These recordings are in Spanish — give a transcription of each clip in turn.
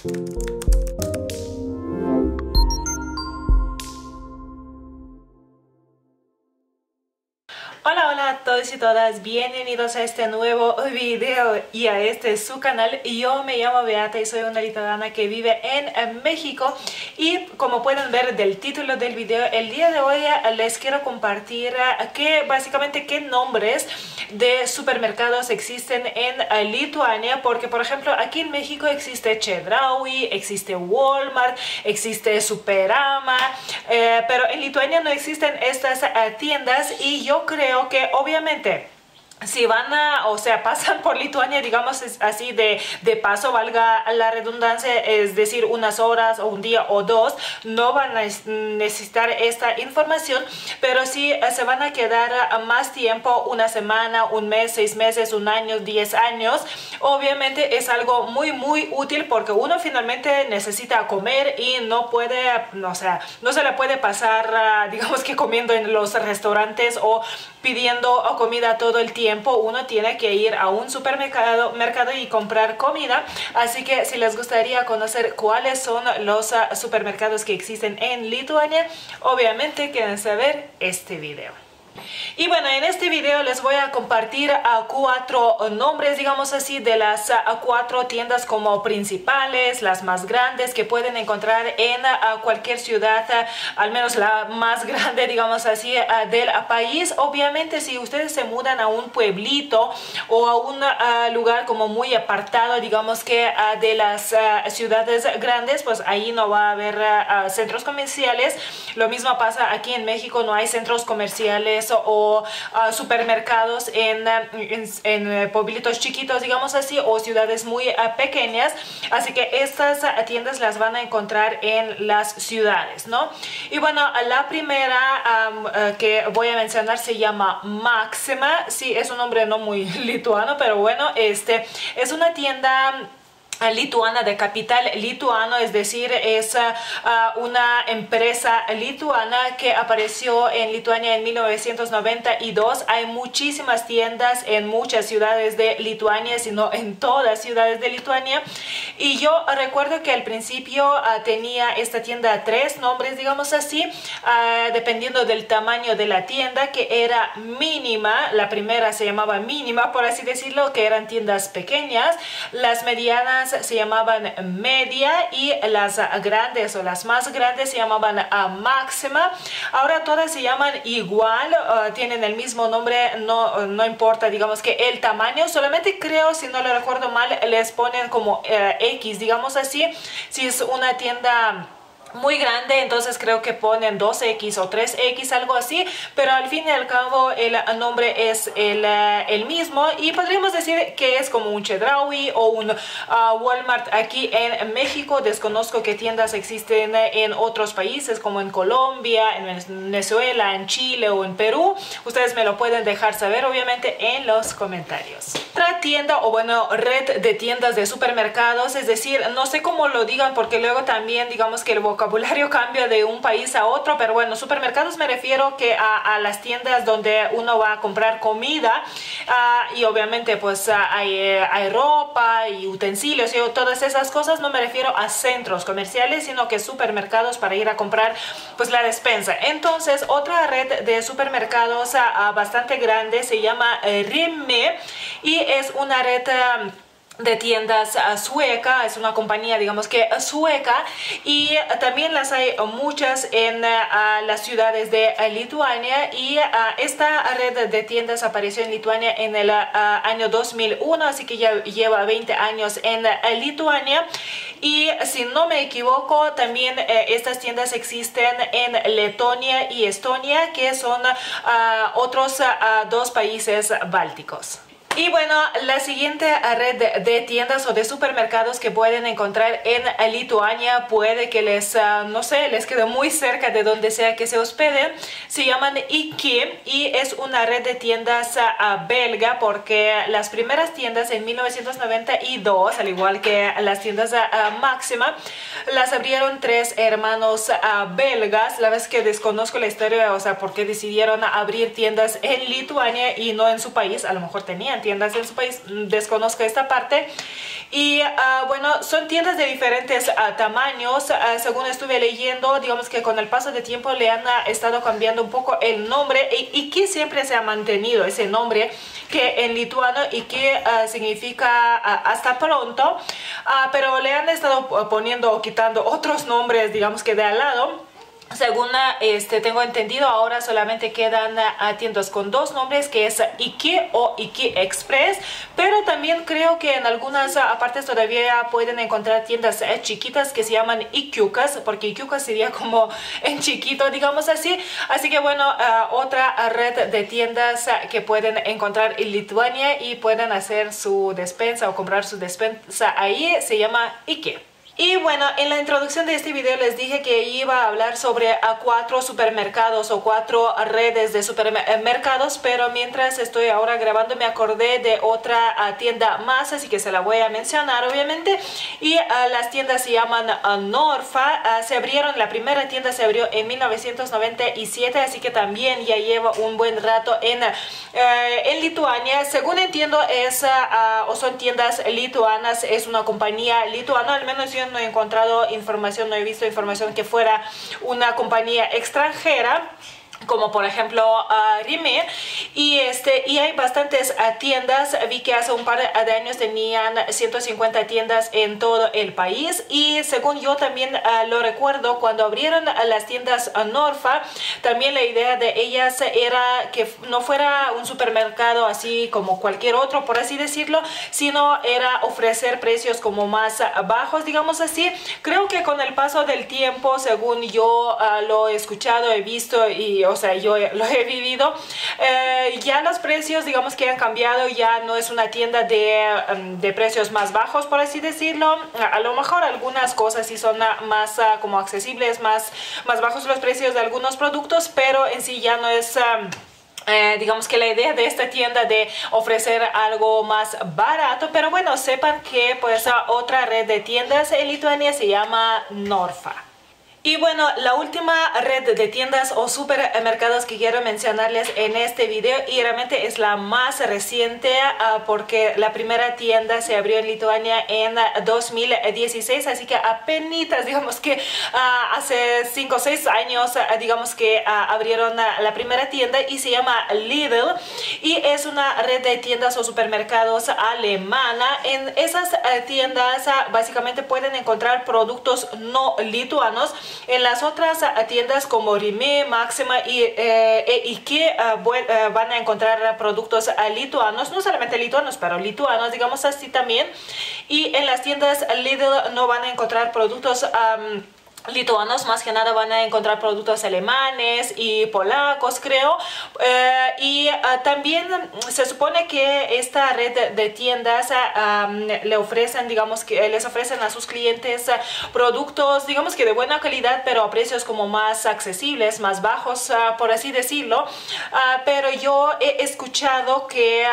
Hola, hola a todos y todas, bienvenidos a este nuevo video y a este su canal. Yo me llamo Beata y soy una lituana que vive en México, y como pueden ver del título del video, el día de hoy les quiero compartir básicamente qué nombres de supermercados existen en Lituania, porque por ejemplo aquí en México existe Chedraui, existe Walmart, existe Superama, pero en Lituania no existen estas tiendas, y yo creo que obviamente si van pasan por Lituania, digamos así de paso, valga la redundancia, es decir, unas horas o un día o dos, no van a necesitar esta información, pero si se van a quedar más tiempo, una semana, un mes, 6 meses, un año, 10 años, obviamente es algo muy útil, porque uno finalmente necesita comer y no puede, no se le puede pasar, digamos que comiendo en los restaurantes o pidiendo comida todo el tiempo. Uno tiene que ir a un supermercado y comprar comida. Así que si les gustaría conocer cuáles son los supermercados que existen en Lituania, obviamente quédense a ver este video. Y bueno, en este video les voy a compartir 4 nombres, digamos así, de las 4 tiendas como principales, las más grandes que pueden encontrar en cualquier ciudad, al menos la más grande, digamos así, del país. Obviamente si ustedes se mudan a un pueblito o a un lugar como muy apartado, digamos que de las ciudades grandes, pues ahí no va a haber centros comerciales. Lo mismo pasa aquí en México, no hay centros comerciales o supermercados en pueblitos chiquitos, digamos así, o ciudades muy pequeñas. Así que estas tiendas las van a encontrar en las ciudades, ¿no? Y bueno, la primera que voy a mencionar se llama Maxima. Sí, es un nombre no muy lituano, pero bueno, es una tienda lituana de capital lituano, es decir, es una empresa lituana que apareció en Lituania en 1992. Hay muchísimas tiendas en muchas ciudades de Lituania, sino en todas ciudades de Lituania. Y yo recuerdo que al principio tenía esta tienda 3 nombres, digamos así, dependiendo del tamaño de la tienda, que era mínima. La primera se llamaba mínima, por así decirlo, que eran tiendas pequeñas. Las medianas se llamaban media, y las grandes o las más grandes se llamaban máxima. Ahora todas se llaman igual, tienen el mismo nombre, no importa, digamos que el tamaño, solamente creo, si no lo recuerdo mal, les ponen como X, digamos así. Si es una tienda muy grande, entonces creo que ponen 2X o 3X, algo así, pero al fin y al cabo el nombre es el mismo, y podríamos decir que es como un Chedraui o un Walmart aquí en México. Desconozco qué tiendas existen en otros países, como en Colombia, en Venezuela, en Chile o en Perú. Ustedes me lo pueden dejar saber, obviamente, en los comentarios. Otra tienda, o bueno, red de tiendas de supermercados, es decir, no sé cómo lo digan, porque luego también digamos que el vocabulario cambia de un país a otro, pero bueno, supermercados me refiero que a las tiendas donde uno va a comprar comida, y obviamente pues hay ropa y utensilios y todas esas cosas. No me refiero a centros comerciales, sino que supermercados para ir a comprar pues la despensa. Entonces otra red de supermercados bastante grande se llama Rimme, y es una red de tiendas sueca, es una compañía digamos que sueca, y también las hay muchas en las ciudades de Lituania. Y esta red de tiendas apareció en Lituania en el año 2001, así que ya lleva 20 años en Lituania. Y si no me equivoco, también estas tiendas existen en Letonia y Estonia, que son otros 2 países bálticos. Y bueno, la siguiente red de tiendas o de supermercados que pueden encontrar en Lituania, puede que les, no sé, les quede muy cerca de donde sea que se hospeden, se llaman IKEA, y es una red de tiendas belga, porque las primeras tiendas en 1992, al igual que las tiendas Máxima, las abrieron 3 hermanos belgas. La vez que desconozco la historia, o sea, por qué decidieron abrir tiendas en Lituania y no en su país. A lo mejor tenían tiendas en su país, desconozco esta parte. Y bueno, son tiendas de diferentes tamaños. Según estuve leyendo, digamos que con el paso de tiempo le han estado cambiando un poco el nombre, y que siempre se ha mantenido ese nombre que en lituano y que significa hasta pronto, pero le han estado poniendo o quitando otros nombres, digamos que de al lado. Según tengo entendido, ahora solamente quedan tiendas con dos nombres, que es Iki o Iki Express, pero también creo que en algunas partes todavía pueden encontrar tiendas chiquitas que se llaman Ikiukas, porque Ikiukas sería como en chiquito, digamos así. Así que bueno, otra red de tiendas que pueden encontrar en Lituania y pueden hacer su despensa o comprar su despensa ahí se llama Iki. Y bueno, en la introducción de este video les dije que iba a hablar sobre 4 supermercados o 4 redes de supermercados, pero mientras estoy ahora grabando me acordé de otra tienda más, así que se la voy a mencionar obviamente. Y las tiendas se llaman Norfa. La primera tienda se abrió en 1997, así que también ya lleva un buen rato en Lituania. Según entiendo o son tiendas lituanas, es una compañía lituana, al menos yo no he encontrado información, no he visto información que fuera una compañía extranjera, como por ejemplo Rimi. Y hay bastantes tiendas. Vi que hace un par de años tenían 150 tiendas en todo el país, y según yo también lo recuerdo, cuando abrieron las tiendas Norfa, también la idea de ellas era que no fuera un supermercado así como cualquier otro, por así decirlo, sino era ofrecer precios como más bajos, digamos así. Creo que con el paso del tiempo, según yo lo he escuchado, he visto y o sea, yo lo he vivido, ya los precios, digamos que han cambiado. Ya no es una tienda de precios más bajos, por así decirlo. A lo mejor algunas cosas sí son más como accesibles, más bajos los precios de algunos productos, pero en sí ya no es digamos que la idea de esta tienda de ofrecer algo más barato. Pero bueno, sepan que pues otra red de tiendas en Lituania se llama Norfa. Y bueno, la última red de tiendas o supermercados que quiero mencionarles en este video, y realmente es la más reciente porque la primera tienda se abrió en Lituania en 2016, así que apenas, digamos que hace 5 o 6 años, digamos que abrieron la primera tienda, y se llama Lidl, y es una red de tiendas o supermercados alemana. En esas tiendas básicamente pueden encontrar productos no lituanos. En las otras tiendas como Rimi, Maxima y IKEA van a encontrar productos lituanos, no solamente lituanos, pero lituanos, digamos así también. Y en las tiendas Lidl no van a encontrar productos lituanos, más que nada van a encontrar productos alemanes y polacos, creo. También se supone que esta red de tiendas le ofrecen, digamos que les ofrecen a sus clientes productos, digamos que de buena calidad, pero a precios como más accesibles, más bajos, por así decirlo. Pero yo he escuchado que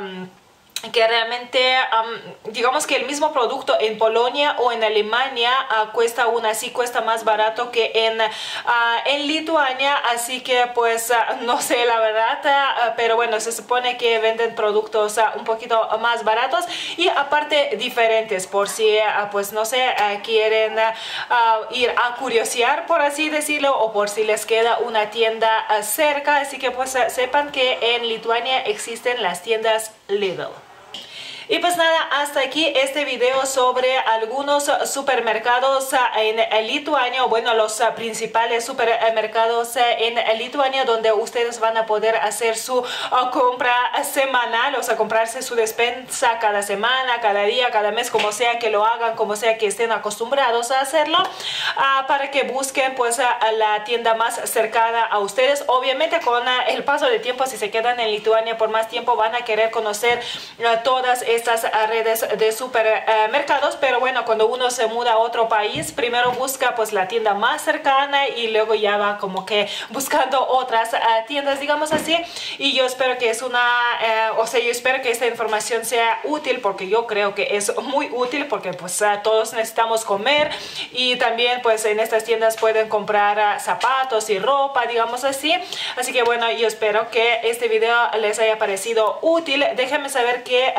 realmente digamos que el mismo producto en Polonia o en Alemania cuesta aún así, cuesta más barato que en Lituania. Así que pues no sé la verdad, pero bueno, se supone que venden productos un poquito más baratos y aparte diferentes, por si pues no sé, quieren ir a curiosear, por así decirlo, o por si les queda una tienda cerca. Así que pues sepan que en Lituania existen las tiendas Lidl. Y pues nada, hasta aquí este video sobre algunos supermercados en Lituania, o bueno, los principales supermercados en Lituania, donde ustedes van a poder hacer su compra semanal, o sea, comprarse su despensa cada semana, cada día, cada mes, como sea que lo hagan, como sea que estén acostumbrados a hacerlo, para que busquen pues la tienda más cercana a ustedes. Obviamente con el paso del tiempo, si se quedan en Lituania por más tiempo, van a querer conocer todas estas redes de supermercados, pero bueno, cuando uno se muda a otro país, primero busca pues la tienda más cercana y luego ya va como que buscando otras tiendas, digamos así. Y yo espero que yo espero que esta información sea útil, porque yo creo que es muy útil, porque pues todos necesitamos comer, y también pues en estas tiendas pueden comprar zapatos y ropa, digamos así. Así que bueno, yo espero que este video les haya parecido útil. Déjenme saber qué redes de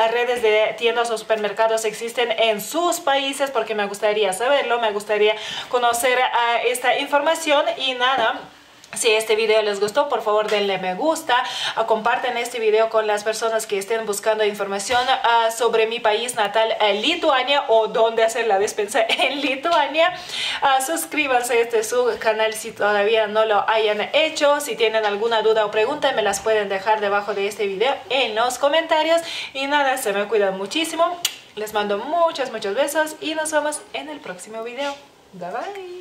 tiendas o supermercados existen en sus países, porque me gustaría saberlo, me gustaría conocer esta información. Y nada, si este video les gustó, por favor denle me gusta, compartan este video con las personas que estén buscando información sobre mi país natal, Lituania, o dónde hacer la despensa en Lituania. Suscríbanse a este su canal si todavía no lo hayan hecho. Si tienen alguna duda o pregunta, me las pueden dejar debajo de este video en los comentarios. Y nada, se me cuidan muchísimo. Les mando muchos besos y nos vemos en el próximo video. Bye bye.